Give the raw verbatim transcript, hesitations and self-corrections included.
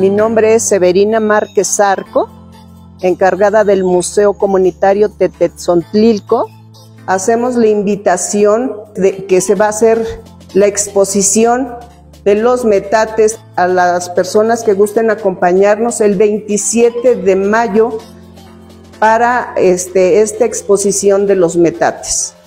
Mi nombre es Severina Márquez Zarco, encargada del Museo Comunitario Tetetzontlilco. Hacemos la invitación de que se va a hacer la exposición de los metates a las personas que gusten acompañarnos el veintisiete de mayo para este, esta exposición de los metates.